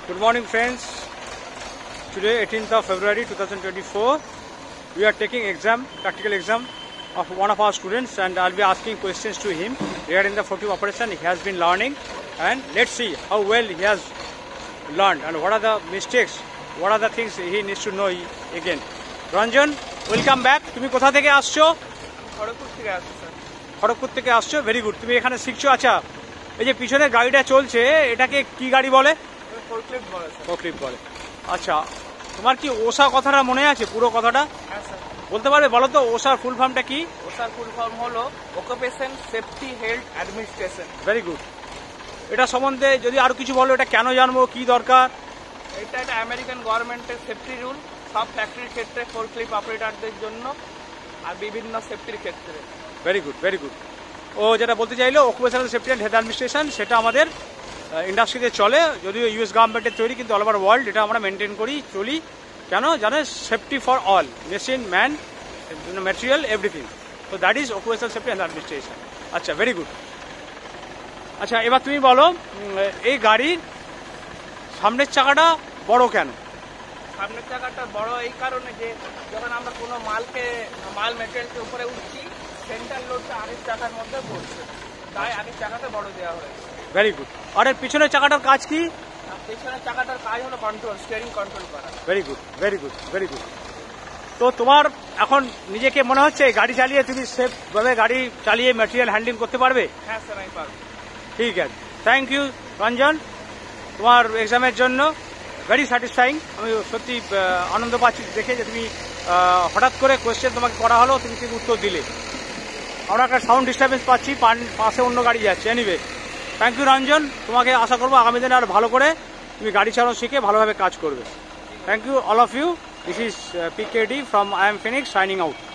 Good morning, friends. Today, 18th of February 2024, we are taking practical exam of one of our students, and I'll be asking questions to him regarding the forklift operation he has been learning, and let's see how well he has learned and what are the mistakes, what are the things he needs to know again. Ranjan, welcome back. তুমি কোথা থেকে আসছো? খড়গপুর থেকে আসছি sir. Kharagpur থেকে আসছো, very good. তুমি এখানে শিখছো। আচ্ছা, এই যে পিছনে গাড়িটা চলছে এটাকে কি গাড়ি বলে? ফোরক্লিফট বলে স্যার। ফোরক্লিফট বলে। আচ্ছা, তোমার কি ওসা কথাটা মনে আছে, পুরো কথাটা? হ্যাঁ স্যার। বলতে পারবে? বলো তো ওসার ফুল ফর্মটা কি? ওসার ফুল ফর্ম হলো occupation safety health administration. Very good. এটা সম্বন্ধে যদি আরো কিছু বলো, এটা কেন জানবো, কি দরকার? এটা একটা আমেরিকান গভর্নমেন্টের সেফটি রুল, সব ফ্যাক্টরির ক্ষেত্রে ফোরক্লিফট অপারেটরদের জন্য আর বিভিন্ন সেফটির ক্ষেত্রে। Very good, very good. ও যেটা বলতে চাইলো occupational safety and health administration, সেটা আমাদের ইন্ডাস্ট্রিতে চলে, যদিও ইউএস গভর্নমেন্টের তৈরি, কিন্তু অল ওভার ওয়ার্ল্ড এটা আমরা মেনটেন করি, চলি। কেন জানো? Safety for all, machine, man, material, everything. তো that is occupational safety and administration. আচ্ছা, ভেরি গুড। আচ্ছা, এবার তুমি বলো, এই গাড়ির সামনের চাকাটা বড় কেন? সামনের চাকাটা বড় এই কারণে যে যখন আমরা কোনো মাল মেটেরিয়ালকে উপরে উঠছি, সেন্টার লোডটা আগের চাকার মধ্যে পড়ছে, তাই আগের চাকাতে বড় দেওয়া হয়েছে। Very good. আর এর পিছনের চাকাটার কাজ কি? পেছনের চাকাটার কাজ হলো কন্ট্রোল, স্টিয়ারিং কন্ট্রোল করা। Very good, very good, very good. তো তোমার এখন নিজেকে মনে হচ্ছে গাড়ি চালিয়ে তুমি সেফভাবে গাড়ি চালিয়ে ম্যাটেরিয়াল হ্যান্ডলিং করতে পারবে? হ্যাঁ স্যার, আমি পারবো। ঠিক আছে, থ্যাংক ইউ রঞ্জন, তোমার এক্সামের জন্য। Very satisfying. আমি সত্যি আনন্দ পাচ্ছি দেখে যে তুমি হঠাৎ করে কোয়েশ্চেন তোমাকে করা হলো, তুমি ঠিক উত্তর দিলে। আমরা একটা সাউন্ড ডিস্টারবেন্স পাচ্ছি, পাশে অন্য গাড়ি যাচ্ছে। Anyway, thank you Ranjan. তোমাকে আশা করবো আগামী দিনে আর ভালো করে তুমি গাড়ি চালানো শিখে ভালোভাবে কাজ করবে। Thank you all of you. This is PKD from I am Phoenix signing out.